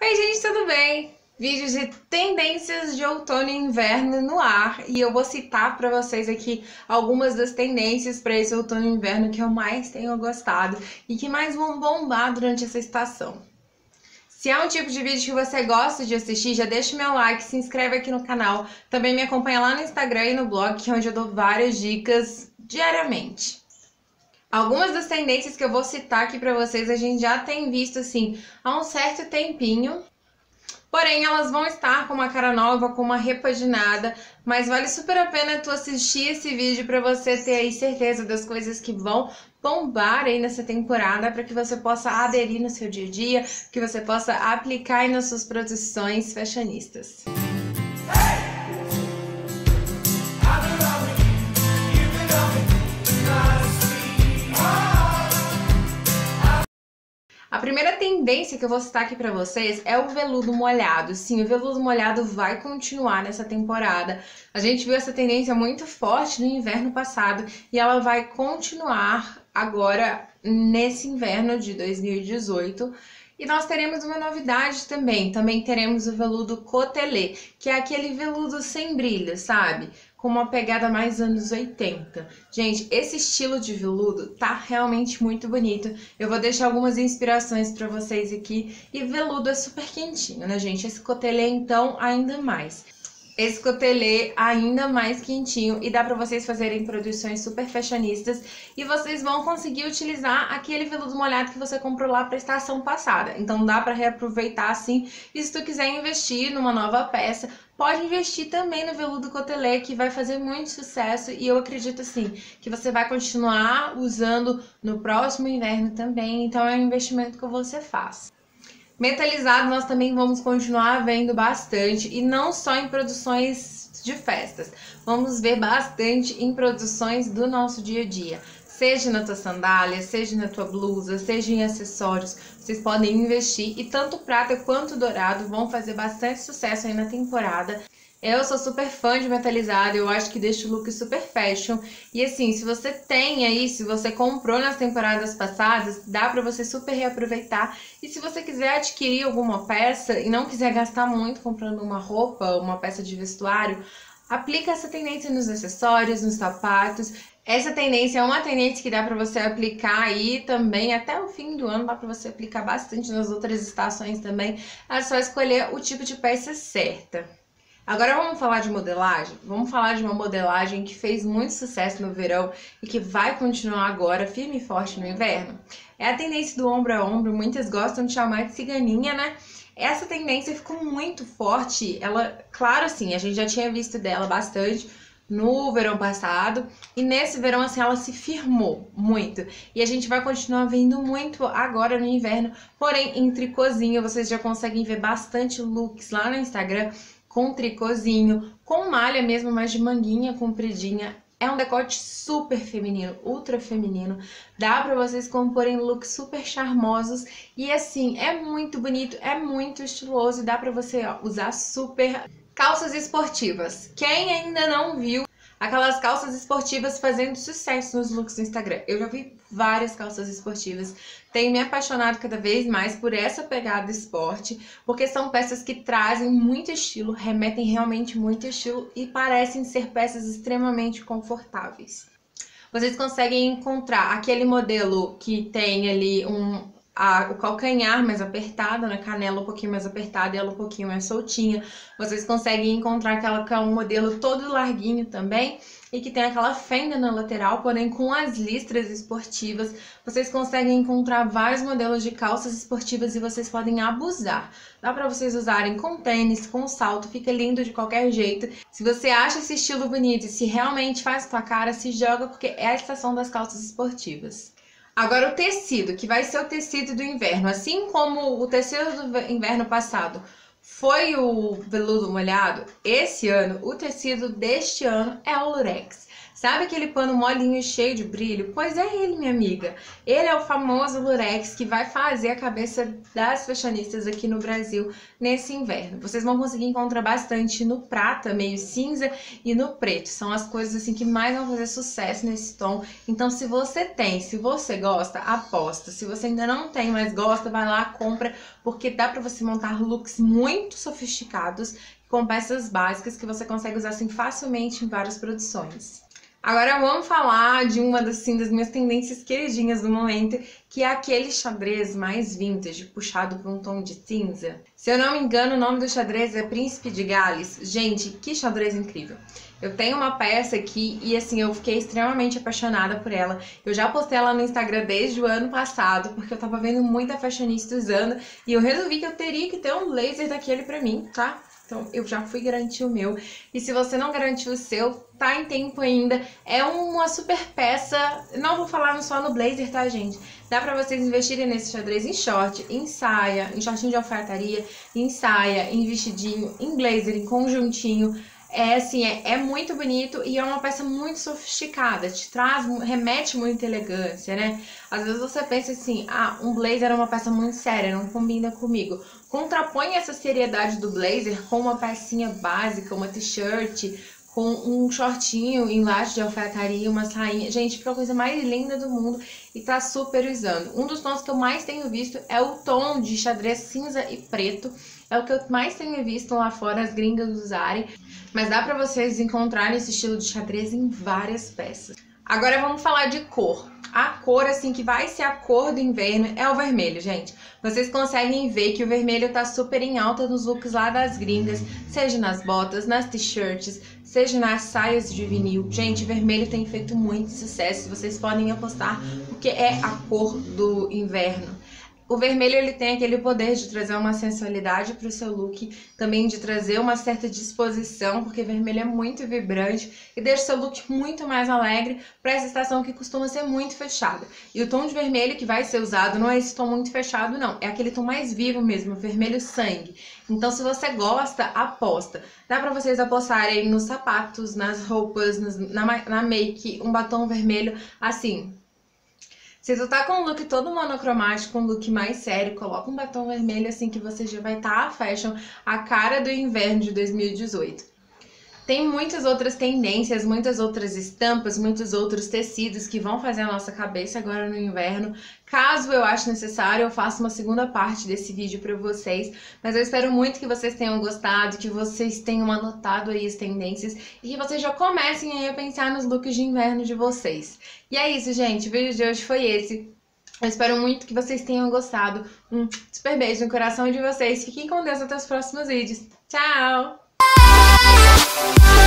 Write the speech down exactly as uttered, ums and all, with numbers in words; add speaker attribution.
Speaker 1: Oi gente, tudo bem? Vídeos de tendências de outono e inverno no ar, e eu vou citar para vocês aqui algumas das tendências para esse outono e inverno que eu mais tenho gostado e que mais vão bombar durante essa estação. Se é um tipo de vídeo que você gosta de assistir, já deixa o meu like, se inscreve aqui no canal, também me acompanha lá no Instagram e no blog, que é onde eu dou várias dicas diariamente. Algumas das tendências que eu vou citar aqui pra vocês a gente já tem visto assim há um certo tempinho, porém elas vão estar com uma cara nova, com uma repaginada, mas vale super a pena tu assistir esse vídeo pra você ter aí certeza das coisas que vão bombar aí nessa temporada, para que você possa aderir no seu dia a dia, que você possa aplicar aí nas suas produções fashionistas. A primeira tendência que eu vou citar aqui pra vocês é o veludo molhado. Sim, o veludo molhado vai continuar nessa temporada. A gente viu essa tendência muito forte no inverno passado e ela vai continuar agora nesse inverno de dois mil e dezoito. E nós teremos uma novidade também. Também teremos o veludo cotelê, que é aquele veludo sem brilho, sabe? Com uma pegada mais anos oitenta. Gente, esse estilo de veludo tá realmente muito bonito. Eu vou deixar algumas inspirações pra vocês aqui. E veludo é super quentinho, né, gente? Esse cotelê, então, ainda mais. Esse cotelê ainda mais quentinho e dá pra vocês fazerem produções super fashionistas e vocês vão conseguir utilizar aquele veludo molhado que você comprou lá pra estação passada. Então dá pra reaproveitar assim, e se tu quiser investir numa nova peça, pode investir também no veludo cotelê, que vai fazer muito sucesso e eu acredito assim, que você vai continuar usando no próximo inverno também, então é um investimento que você faz. Metalizado nós também vamos continuar vendo bastante, e não só em produções de festas, vamos ver bastante em produções do nosso dia a dia. Seja na tua sandália, seja na tua blusa, seja em acessórios, vocês podem investir, e tanto prata quanto dourado vão fazer bastante sucesso aí na temporada. Eu sou super fã de metalizado, eu acho que deixa o look super fashion. E assim, se você tem aí, se você comprou nas temporadas passadas, dá pra você super reaproveitar. E se você quiser adquirir alguma peça e não quiser gastar muito comprando uma roupa, uma peça de vestuário, aplica essa tendência nos acessórios, nos sapatos. Essa tendência é uma tendência que dá pra você aplicar aí também até o fim do ano, dá pra você aplicar bastante nas outras estações também. É só escolher o tipo de peça certa. Agora vamos falar de modelagem? Vamos falar de uma modelagem que fez muito sucesso no verão e que vai continuar agora firme e forte no inverno. É a tendência do ombro a ombro, muitas gostam de chamar de ciganinha, né? Essa tendência ficou muito forte, ela, claro assim, a gente já tinha visto dela bastante no verão passado, e nesse verão assim ela se firmou muito, e a gente vai continuar vendo muito agora no inverno, porém em tricôzinho. Vocês já conseguem ver bastante looks lá no Instagram com tricôzinho, com malha mesmo, mas de manguinha compridinha. É um decote super feminino, ultra feminino. Dá pra vocês comporem looks super charmosos. E assim, é muito bonito, é muito estiloso. E dá pra você ó, usar super. Calças esportivas. Quem ainda não viu aquelas calças esportivas fazendo sucesso nos looks do Instagram? Eu já vi várias calças esportivas. Tenho me apaixonado cada vez mais por essa pegada esporte, porque são peças que trazem muito estilo, remetem realmente muito estilo e parecem ser peças extremamente confortáveis. Vocês conseguem encontrar aquele modelo que tem ali um... A, o calcanhar mais apertado, na canela um pouquinho mais apertada e ela um pouquinho mais soltinha. Vocês conseguem encontrar aquela que é um modelo todo larguinho também e que tem aquela fenda na lateral, porém com as listras esportivas. Vocês conseguem encontrar vários modelos de calças esportivas e vocês podem abusar. Dá pra vocês usarem com tênis, com salto, fica lindo de qualquer jeito. Se você acha esse estilo bonito e se realmente faz tua cara, se joga, porque é a estação das calças esportivas. Agora o tecido, que vai ser o tecido do inverno, assim como o tecido do inverno passado foi o veludo molhado, esse ano, o tecido deste ano é o lurex. Sabe aquele pano molinho e cheio de brilho? Pois é ele, minha amiga. Ele é o famoso lurex que vai fazer a cabeça das fashionistas aqui no Brasil nesse inverno. Vocês vão conseguir encontrar bastante no prata, meio cinza, e no preto. São as coisas assim que mais vão fazer sucesso nesse tom. Então, se você tem, se você gosta, aposta. Se você ainda não tem, mas gosta, vai lá, compra, porque dá pra você montar looks muito sofisticados com peças básicas que você consegue usar assim facilmente em várias produções. Agora vamos falar de uma das, assim, das minhas tendências queridinhas do momento, que é aquele xadrez mais vintage, puxado por um tom de cinza. Se eu não me engano, o nome do xadrez é Príncipe de Gales. Gente, que xadrez incrível! Eu tenho uma peça aqui e assim, eu fiquei extremamente apaixonada por ela. Eu já postei ela no Instagram desde o ano passado, porque eu tava vendo muita fashionista usando e eu resolvi que eu teria que ter um blazer daquele pra mim, tá? Então eu já fui garantir o meu. E se você não garantiu o seu, tá em tempo ainda. É uma super peça. Não vou falar só no blazer, tá, gente? Dá pra vocês investirem nesse xadrez em short, em saia, em shortinho de alfaiataria, em saia, em vestidinho, em blazer, em conjuntinho. É assim, é, é muito bonito e é uma peça muito sofisticada, te traz, remete muita elegância, né? Às vezes você pensa assim, ah, um blazer é uma peça muito séria, não combina comigo. Contrapõe essa seriedade do blazer com uma pecinha básica, uma t-shirt, com um shortinho em laço de alfaiataria, uma sainha. Gente, fica a coisa mais linda do mundo e tá super usando. Um dos tons que eu mais tenho visto é o tom de xadrez cinza e preto. É o que eu mais tenho visto lá fora as gringas usarem. Mas dá pra vocês encontrarem esse estilo de xadrez em várias peças. Agora vamos falar de cor. A cor, assim, que vai ser a cor do inverno é o vermelho, gente. Vocês conseguem ver que o vermelho tá super em alta nos looks lá das gringas, seja nas botas, nas t-shirts, seja nas saias de vinil. Gente, vermelho tem feito muito sucesso, vocês podem apostar, porque é a cor do inverno. O vermelho, ele tem aquele poder de trazer uma sensualidade para o seu look, também de trazer uma certa disposição, porque vermelho é muito vibrante e deixa o seu look muito mais alegre para essa estação que costuma ser muito fechada. E o tom de vermelho que vai ser usado não é esse tom muito fechado, não. É aquele tom mais vivo mesmo, vermelho sangue. Então, se você gosta, aposta. Dá para vocês apostarem nos sapatos, nas roupas, nas, na, na make, um batom vermelho, assim... Se tu tá com um look todo monocromático, um look mais sério, coloca um batom vermelho assim que você já vai estar a fashion, a cara do inverno de dois mil e dezoito. Tem muitas outras tendências, muitas outras estampas, muitos outros tecidos que vão fazer a nossa cabeça agora no inverno. Caso eu ache necessário, eu faço uma segunda parte desse vídeo para vocês. Mas eu espero muito que vocês tenham gostado, que vocês tenham anotado aí as tendências e que vocês já comecem aí a pensar nos looks de inverno de vocês. E é isso, gente. O vídeo de hoje foi esse. Eu espero muito que vocês tenham gostado. Um super beijo no coração de vocês. Fiquem com Deus até os próximos vídeos. Tchau!